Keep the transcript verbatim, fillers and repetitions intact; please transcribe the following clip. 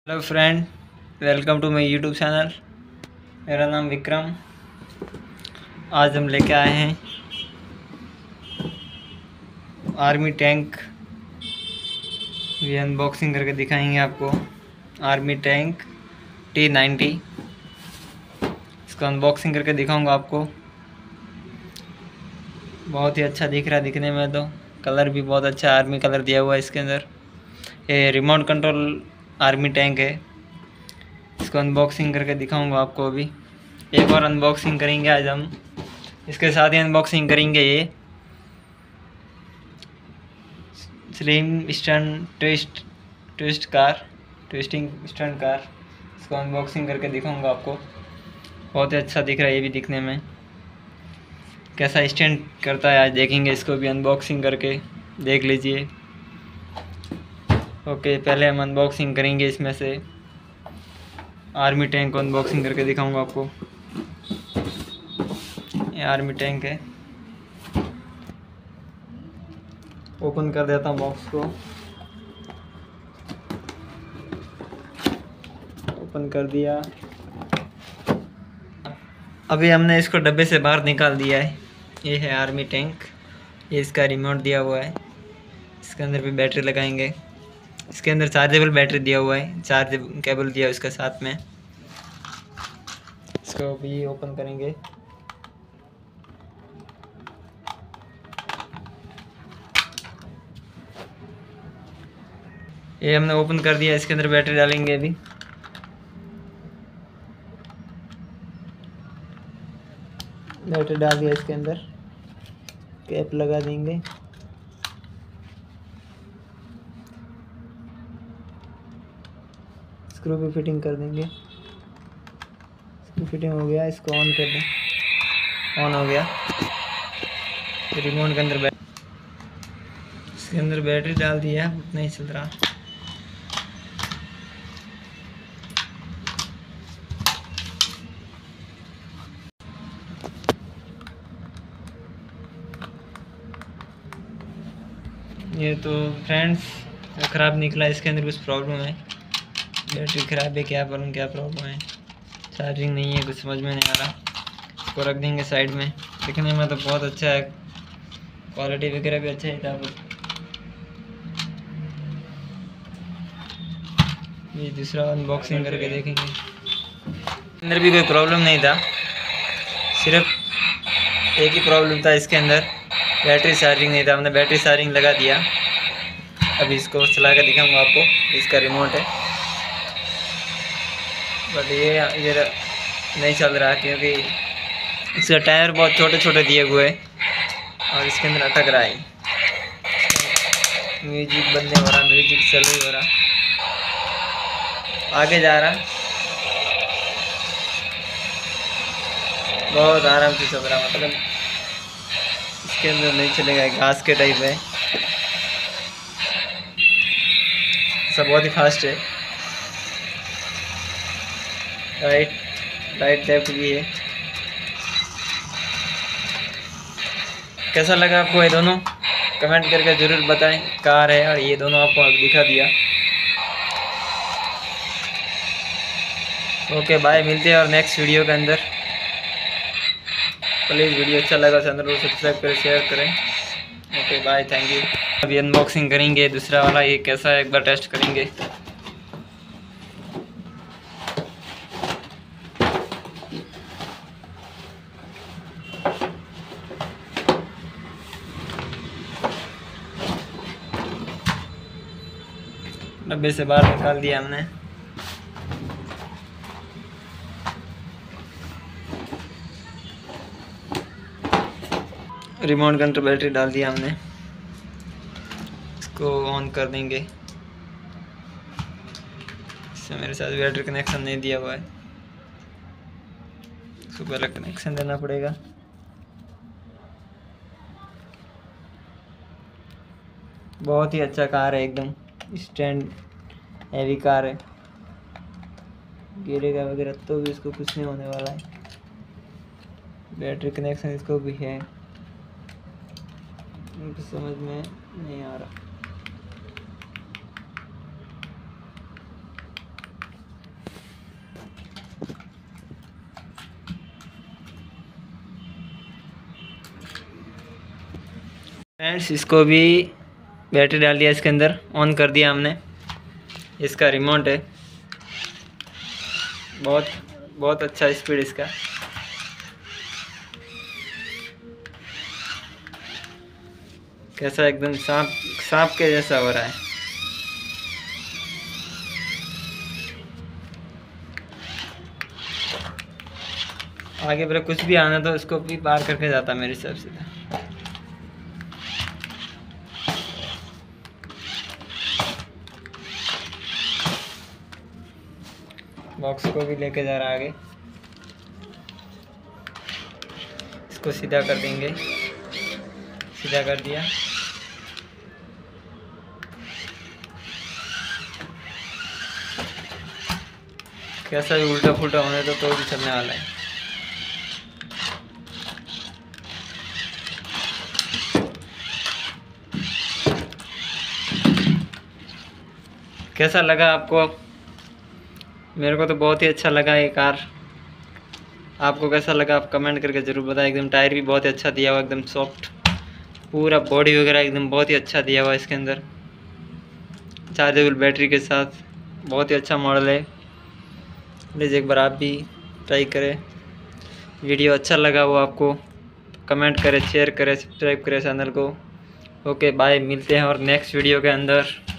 Hello friend, welcome to my YouTube channel. मेरा नाम विक्रम। आज हम लेके आए हैं आर्मी टैंक। ये अनबॉक्सिंग करके दिखाएंगे आपको। आर्मी टैंक टी नाइन्टी, इसका अनबॉक्सिंग करके दिखाऊंगा आपको। बहुत ही अच्छा दिख रहा है दिखने में, तो कलर भी बहुत अच्छा आर्मी कलर दिया हुआ है इसके अंदर। ये रिमोट कंट्रोल आर्मी टैंक है। इसको अनबॉक्सिंग करके दिखाऊंगा आपको। अभी एक और अनबॉक्सिंग करेंगे आज हम। इसके साथ ही अनबॉक्सिंग करेंगे ये slim stunt twist twist car twisting stunt car. इसको अनबॉक्सिंग करके दिखाऊंगा आपको। बहुत ही अच्छा दिख रहा है ये भी दिखने में। कैसा स्टंट करता है आज देखेंगे, इसको भी अनबॉक्सिंग करके देख लीजिए। ओके, पहले हम अनबॉक्सिंग करेंगे इसमें से आर्मी टैंक को। अनबॉक्सिंग करके दिखाऊंगा आपको। ये आर्मी टैंक है। ओपन कर देता हूँ बॉक्स को। ओपन कर दिया। अभी हमने इसको डब्बे से बाहर निकाल दिया है। ये है आर्मी टैंक। ये इसका रिमोट दिया हुआ है। इसके अंदर भी बैटरी लगाएंगे। इसके अंदर चार्जेबल बैटरी दिया हुआ है, चार्ज केबल दिया है उसके साथ में। इसको भी ओपन करेंगे। ये हमने ओपन कर दिया। इसके अंदर बैटरी डालेंगे। अभी बैटरी डाल दिया। इसके अंदर कैप लगा देंगे। स्क्रू भी फिटिंग कर देंगे। स्क्रू फिटिंग हो गया। इसको ऑन कर दें। ऑन हो गया। रिमोट के अंदर बैट इसके अंदर बैटरी डाल दिया है, उतना ही चल रहा। ये तो फ्रेंड्स ख़राब निकला। इसके अंदर कुछ प्रॉब्लम है। बैटरी ख़राब है, क्या प्रॉब्लम क्या प्रॉब्लम है। चार्जिंग नहीं है, कुछ समझ में नहीं आ रहा। इसको रख देंगे साइड में। दिखने में तो बहुत अच्छा है, क्वालिटी वगैरह भी अच्छा ही था। ये दूसरा अनबॉक्सिंग करके देखेंगे। अंदर भी कोई प्रॉब्लम नहीं था, सिर्फ एक ही प्रॉब्लम था इसके अंदर, बैटरी चार्जिंग नहीं था। हमने बैटरी चार्जिंग लगा दिया। अभी इसको चला कर दिखाऊंगा आपको। इसका रिमोट है, बट ये ये नहीं चल रहा क्योंकि इसका टायर बहुत छोटे छोटे दिए हुए हैं और इसके अंदर अटक रहा है। म्यूजिक बंद नहीं हो रहा, म्यूजिक चालू ही हो रहा, आगे जा रहा, बहुत आराम से चल रहा। मतलब इसके अंदर नहीं चलेगा, घास के टाइप है। सब बहुत ही फास्ट है। राइट राइट लेफ्ट भी है। कैसा लगा आपको ये दोनों? कमेंट करके ज़रूर बताएं। कार है और ये दोनों आपको दिखा दिया। ओके बाय, मिलते हैं और नेक्स्ट वीडियो के अंदर। प्लीज़ वीडियो अच्छा लगा चैनल को सब्सक्राइब करें, शेयर करें। Okay bye, thank you. अभी अनबॉक्सिंग करेंगे दूसरा वाला। ये कैसा है एक बार टेस्ट करेंगे। डब्बे से बाहर निकाल दिया हमने। रिमोट के अंदर बैटरी डाल दिया हमने। इसको ऑन कर देंगे। इससे मेरे साथ बैटरी कनेक्शन नहीं दिया हुआ है, इसको पहले कनेक्शन देना पड़ेगा। बहुत ही अच्छा कार है, एकदम स्टैंड हैवी कार है। गिरेगा वगैरह तो भी इसको कुछ नहीं होने वाला है। बैटरी कनेक्शन इसको भी है, समझ में नहीं आ रहा। फ्रेंड्स इसको भी बैटरी डाल दिया इसके अंदर, ऑन कर दिया हमने। इसका रिमोट है, बहुत बहुत अच्छा स्पीड इसका। कैसा एकदम सांप सांप के जैसा हो रहा है। आगे पर कुछ भी आना तो इसको भी पार करके जाता मेरे हिसाब से। बॉक्स को भी लेके जा रहा है आगे। इसको सीधा कर देंगे, सीधा कर दिया। कैसा भी उल्टा फुल्टा होने तो तो भी चलने वाला है। कैसा लगा आपको? मेरे को तो बहुत ही अच्छा लगा ये कार। आपको कैसा लगा आप कमेंट करके ज़रूर बताएं। एकदम टायर भी बहुत ही अच्छा दिया हुआ, एकदम सॉफ्ट, पूरा बॉडी वगैरह एकदम बहुत ही अच्छा दिया हुआ इसके अंदर, चार्जेबल बैटरी के साथ। बहुत ही अच्छा मॉडल है। प्लीज़ एक बार आप भी ट्राई करें। वीडियो अच्छा लगा हो आपको कमेंट करें, शेयर करें, सब्सक्राइब करें चैनल को। ओके बाय, मिलते हैं और नेक्स्ट वीडियो के अंदर।